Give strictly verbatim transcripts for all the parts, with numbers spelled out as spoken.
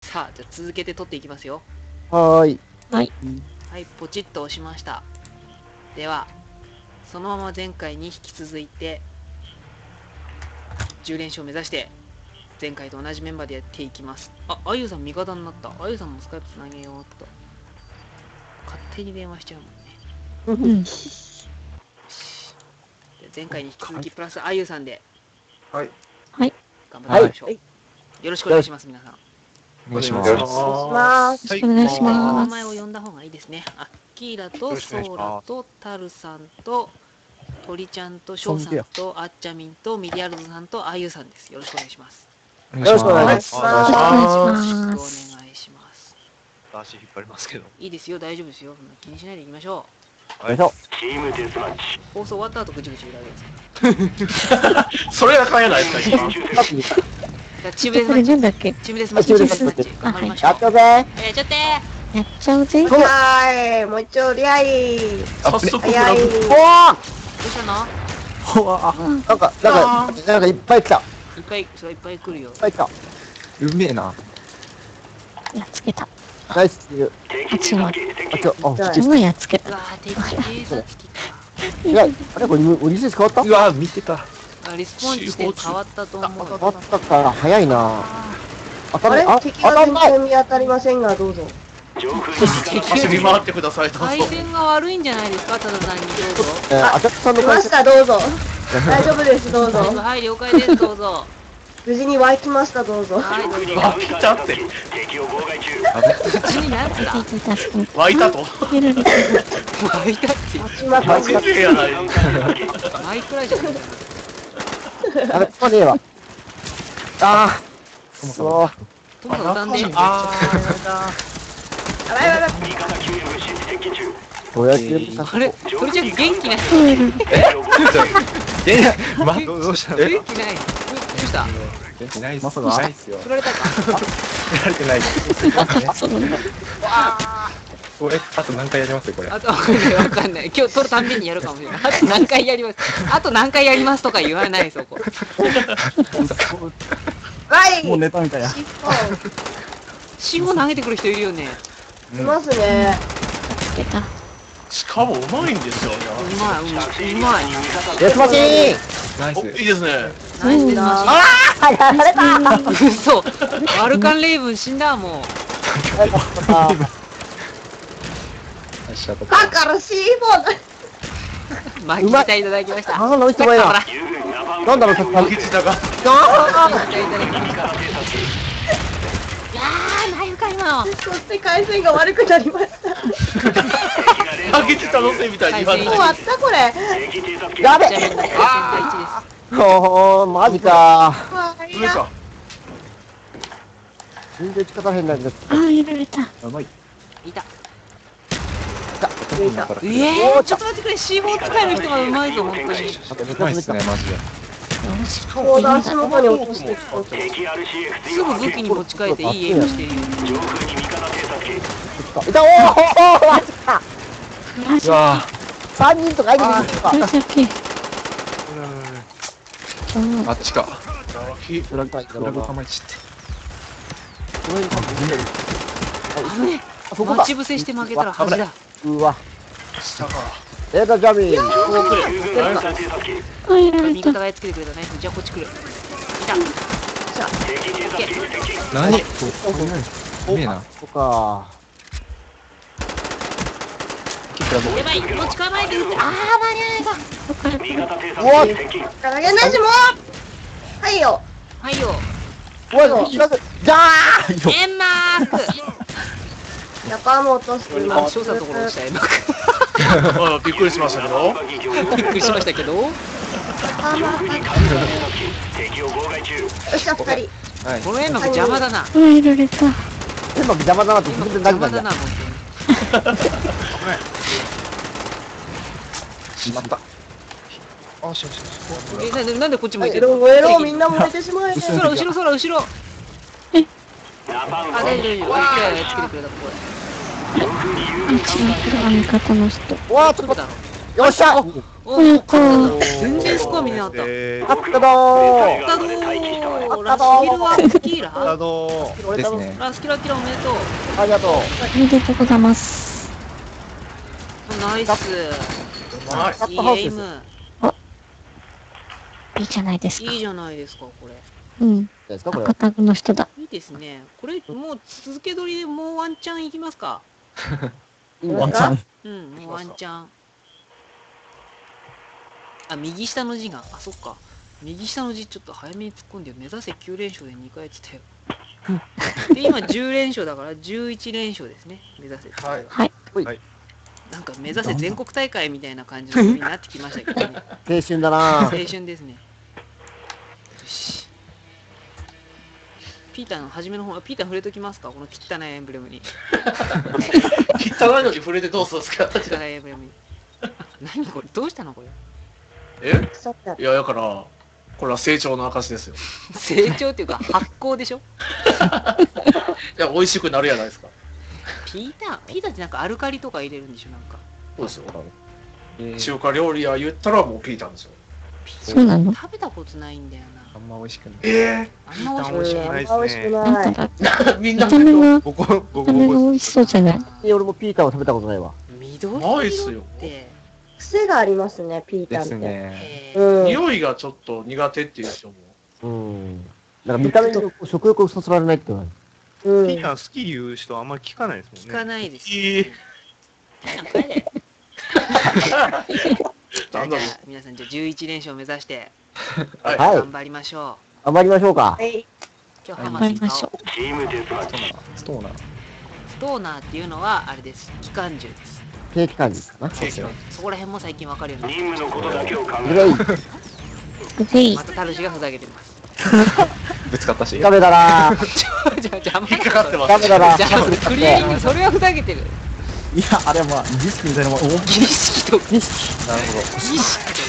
さあ、じゃあ続けて取っていきますよ。 はーい。 はい。 はい、ポチッと押しました。では、そのまま前回に引き続いて、じゅう連勝目指して、前回と同じメンバーでやっていきます。あ、あゆさん味方になった。あゆさんもスカイプつなげようっと。勝手に電話しちゃうもんね。 うん。 前回に引き続きプラスあゆさんで。 はい。 はい。 頑張っていきましょう。よろしくお願いします、皆さん。 お願いします。 よろしくお願いし名ます。 前を呼んだ方がいいですね。あ、キーラとソーラとタルさんと鳥ちゃんとショウさんとあっちゃみんとミリアルドさんとあゆさんです。よろしくお願いします。 よろしくお願いします。 よろしくお願いしよろしくおます。 願いします。 足引っ張りますけど。 いいですよ、大丈夫ですよ。そんな気にしないでいきましょよいしょ。 う。放送終わった後ぐちぐち言うだけですかそれが買えないですか、今。 ら。じゃあチームデスそれマッチ。 なんだっけ？ チームデスマッチ。チームデスマッチ。頑張りましょう。 やったぜ。 やっちゃってやっちゃうぜ。 はい、もう一丁リアイ。 早速フラ早い。 グ。 おわどうしたのー。ほわー。なんか、なんか、なんかいっぱい来た。いっいっぱい、そういっぱい来るよ。 ぱい来た。 うめえな。 やっつけた。 ナイスキル。 あ、違う。 あ、ちょ、あ、 すごいやっつけた。 うわー、敵警察来た。 いや、あれこれ、ウリス変わったうわ、見てた。 あ、リスポーン地点変わったと思うよ。 変わったから早いな。当たあれる、あ、 敵は全当たんない。 然見当たりませんが、どうぞ。 走り回ってください、どうぞ。 回線が悪いんじゃないですか、ただ単にどうぞ。 えー、あたさんの回線。 来ました、どうぞ。大丈夫です、どうぞ。 はい、了解です、どうぞ。 無事に湧きました、どうぞ。 はい、どうぞ。 湧いたって。 口になった。 いた助か湧いたと。 やられた。 湧いたって。 湧きまマジした。 でやない。 舞くらいじゃないかあれ、ここねえわ。あー。そう。 な。トモさん歌んで。 ああらやばい。 どうやってさ、 あれ、それじゃ元気ない。 え、ま、どうしたの？え、 元気ない。どうした？ ないっす。 まさかないっすよ。 取られたか。 やられてない。 そうなんだ。 これ、あと何回やりますよ、これ。 あとわかんないわかんない。今日取るたんびにやるかもしれない。あと何回やります。あと何回やりますとか言わないそこ。 はい。 もうネタみたいな。 尻シフォ投げてくる人いるよね。 尾。いますね。 つけた。 しかもうまいんですよね。 うまい、うんうまい。 デスマチーナイお、いいですね。 ナイスデスマシン。 あーやられた嘘。アルカンレイブン死んだもう。 あだからシーボー巻き舌いただきました。 あ、飲みてもええわ。なんだろう、さっき。 巻き舌が。 巻き舌いただきました。いやー、ナイフか今の。 そして回線が悪くなりました。 巻き舌のせいみたいに言わない。 終わったこれ。 やべじゃあみんな対戦がいちです。 おー、マジかはい上か。 全然力変なんだ。 あー、やられた。 やばい。 いた。 抜いた。 ええー、ちょっと待ってくれ。シーフォー使える人がうまいぞ、本当に。 あとネうまいっすね、マジで。 よし。 もう足元に落としていくと。 すぐ武器に持ち替えていいエイムしてるよ。 いた、おーおーマジかうわ三人とか相手にいるかよし、オッケー。 あっちか。 フラグかいフラグ構えちって。 この辺多分見てるあのね、 あそこだ待ち伏せして負けたら恥だ。 うわ下か。 えーと、ジャミーこう来る。出るか。 あー、やられた。 味方がやっつけてくれたナイフ。じゃあこっち来る。いた。オッケー。 何？うめえな。 そっかやばい、持ち構えてる。あー、間に合えた。 うわからげなしも。はいよ。 はいよ。 うわフラグじゃーエンマーク。 ジャパンも落としていあ、 ます。 翔さんのところ落ちたエンマーク。 あ、びっくりしましたけど。 びっくりしましたけど。 よっしゃ、二人。 はい。 このエンマーク邪魔だな。 あー、やられた。 うまく邪魔だなってエンマー全ク邪魔だな、 然大丈夫なんだ本しまった。 あ、しまし当に。え、なんで、なんでこっち向いてエるの。 ロエロ、みんな燃えてしまえ。 そら、後ろ、そら、後ろ。 えあ、大丈夫、大丈夫。俺、今日やっつけてくれた、ここで。 あ、違う、これは味方の人。 うわーちょっとどこだろう。 よっしゃ。 おお、勝った。全然スコア見なかった。 え勝ったどー。 勝ったどー。ラスキルはキーラー、あのー、 ですね。 ラスキルアキラおめでとう。 ありがとう。 おめでとうございます。 ナイス。 ナイス。 いいエイム。 いいじゃないですかいい。じゃないですか、これ。 うん。 ですかこれ赤。タグの人だ。 いいですね。これ、もう続け撮りでもうワンチャンいきますか。 ワンチャン。 うん、もうワンチャン。あ、右下の字が。あ、そっか。右下の字ちょっと早めに突っ込んでよ。目指せきゅう連勝でにかいやってたよ。で、今じゅう連勝だからじゅういち連勝ですね。目指せ。 はい。 はい。 なんか目指せ全国大会みたいな感じの風になってきましたけどね。 青春だな青春ですね。よし。ピーターの初めの方、ピーター触れときますか、この汚いエンブレムに。 汚いのに触れてどうするんですか汚いエンブレムに。何これ、どうしたのこれ。 え腐ったいや、だから、これは成長の証ですよ。 成長っていうか発酵でしょ。 いや、美味しくなるやないですか。 ピーター、ピーターってなんかアルカリとか入れるんでしょ、なんか。 そうですよ。 えー中華料理屋言ったらもうピータンですよ。 そうなの？ 食べたことないんだよな。 あんま美味しくない。 えあんま美美味味しくない。 しくないあんま美味しくなない。 んか、 ー、みんな見た目が、 僕、僕、 見た目が美味しそうじゃない？ 俺もピーターを食べたことないわ。 緑ないっすよ色って。 癖がありますね、ピータンって。 ですね。 えーうん。 匂いがちょっと苦手っていう人も。 うん。なんか見た目に食欲をそそられないってのは。 うん。 ピーター好き言う人あんまり聞かないですもんね。 聞かないです。 いい。 ピーター帰れ。 なんだろうじゃあ皆さんじゃあじゅういち連勝目指してはい。 はい頑張りましょ頑張りましょうか。 はい。 う。今日ハマ頑張スに買おう。 りましょう。 ストーナー。 ストーナーっていうのはあれです。機関銃です。 ケーキ感じかな。 そうですよ。 そこら辺も最近わかるようになってグレイ。 ぜひま、たタルシがふざけてます。 ぶつかったし。 ダメだなちょ、じゃあ邪魔引っかかってます。 ダメだなじゃあクリエイティブそれはふざけてる。 いや、あれはまあ、儀式みたいなもん。 儀式となるほど。 儀式と。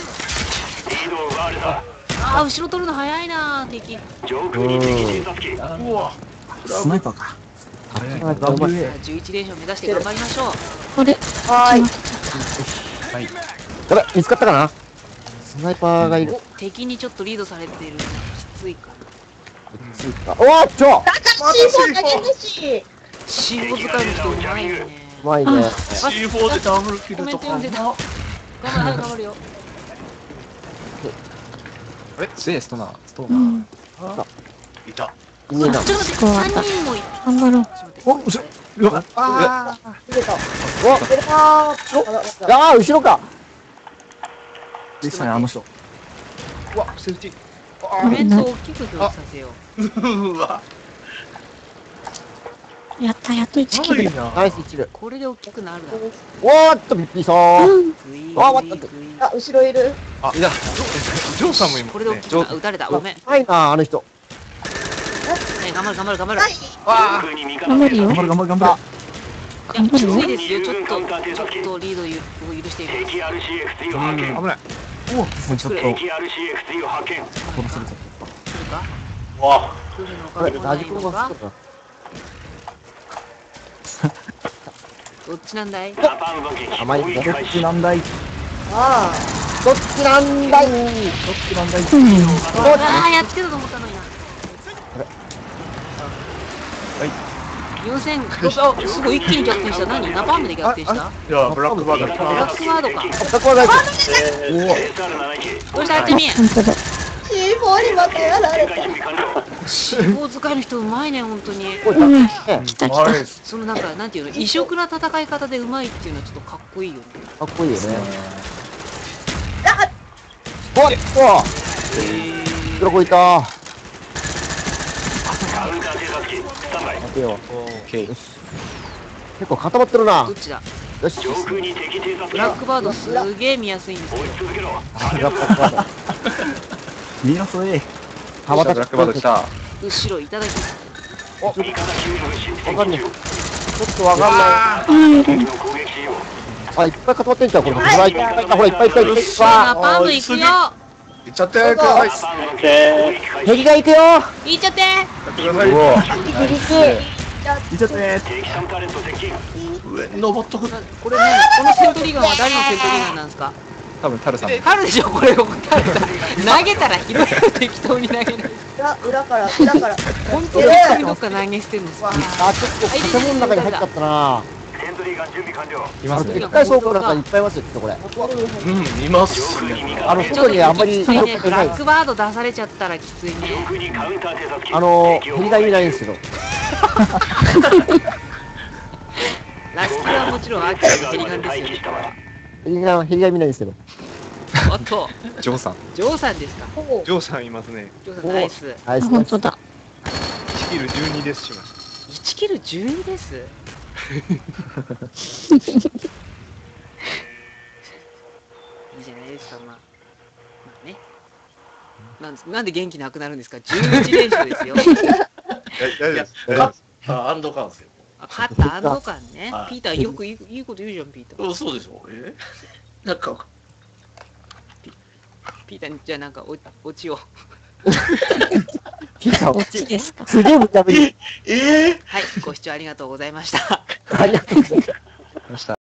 あー、後ろ取るの早いな敵。 うわ。 スナイパーか。 あダブルじゃ A あじゅういち連勝目指して頑張りましょう。 これ、 はーい。 やばい、見つかったかなスナイパーがいる。 お、敵にちょっっとリードされてるのきついかな。 おーっとだからシーフォーだけだし。 シーフォー使いの人うまいよね。 うまいね。 シーフォー でダブルキルとかコメント読んでた。頑張る、頑張るよ。 あれスエストナー、ストーうナー。 ん。 いた。 いいな。 ちょっと待って、さんにんもい頑張ろう。 お、後ろ、うわ、あ出てた。 お出てたー。ああー、後ろか。 ーでしたね、あの人。 うわ、セーフティコメントを大きく表示させよう。 ー。うわ。 やった、やっといちキル。 な。 ナイス一塁。 これで大きくなるだろう。 おーっと、びっくりしたー。 うん。 グイあ待ってグイグイあ、後ろいる。 あ、いや、ジョーさんもいますねこれで大き。くなる。撃たれた。ごめん。ね、 はいな、あの人。 頑張る、頑張る、頑張る。 はい。 わ頑張るよ。 頑張る、頑張る、頑張る。 いや、きつ頑張るよ。 いですよ。ちょっと、ちょっとリードを許している。 危ない。 お、もうちょっと、 作れ。 殺されちゃっ来るかわ。 来るのかあれ、 来ないラジコンのかが作った。 どっちなんだい甘いね。 た。どっちなんだいあどっちなんだい。 どっちなんだいうん。 ああ、やってたと思ったのにな。よんせん、あ、すごい一気に逆転した。何ナパームで逆転したいや、ブラックバードブラックワードか。 あ、これがどうしたあっちみ本当だ。 あ。シーフォー にまたやられた。 シーフォー使いの人うまいね、本当に。 うん。来た来た。 ナイス。 そのなんか、なんていうの、異色な戦い方でうまいっていうのはちょっとかっこいいよね。 かっこいいよね。おっとどこいた待てよ。 オッケー。 結構固まってるなどっ。ちだよし。 ブラックバードすげえ見やすいんですけど。 あやっぱみなそえ。 羽ばたブラックバード来た。 後ろいただきます。 わかんねえ。ちょっとわかんない。 うん。 あ、いっぱい固まってんじゃん、これ。ほら、いっぱいいっぱい、ほら、いっぱいいっぱいいっナぱパーム行くよいっちゃってください。 い。敵が行くよ。 行っちゃってやってください。 うわ一応ね上に登っとく。 なこれ何このセントリガンは誰のセントリガンなんですか？ 多分タルさん。 タルでしょこれをタルだ投げたら拾えよ適当に投げない。 裏、裏から、裏から。 本当にどっかにどっか投げ捨てるんですか？ あ、ちょっと建物の中に入っちゃったな。 いますね。 でっかい倉庫なんかいっぱいいますよ、きっとこれ。 うん、いますね。 あの、外にあんまりきついね。 広くないブラッ。クバード出されちゃったらきついね。 あの、ヘリが見ないんですけど。 ラスキーはもちろんアキラのヘリガンですよね。 ヘリが、ヘリが見ないんですけど。 おっと、 ジョーさん。 ジョーさんですか？ おジョーさんいますね。 ジョーさんナイス。 ナイス本当だ。 いちキルじゅうにですしました。 いちキルじゅうにです。いいじゃないですか、まあ。まあね。なんですなんで元気なくなるんですか？じゅういち連勝ですよ。 大丈夫です。大丈夫です。 あ、アンドカンですよ。 あ勝った安堵感ねは。いピーターよくいいいいこと言うじゃん、ピーター。 うん、そうでしょ。えなんか、 ピーターにじゃあなんかおオチを。 ピータどっー、 ちですか？ すげえ無茶ぶり。 ええはい、ご視聴ありがとうございました。 ありがとうございます。 ました。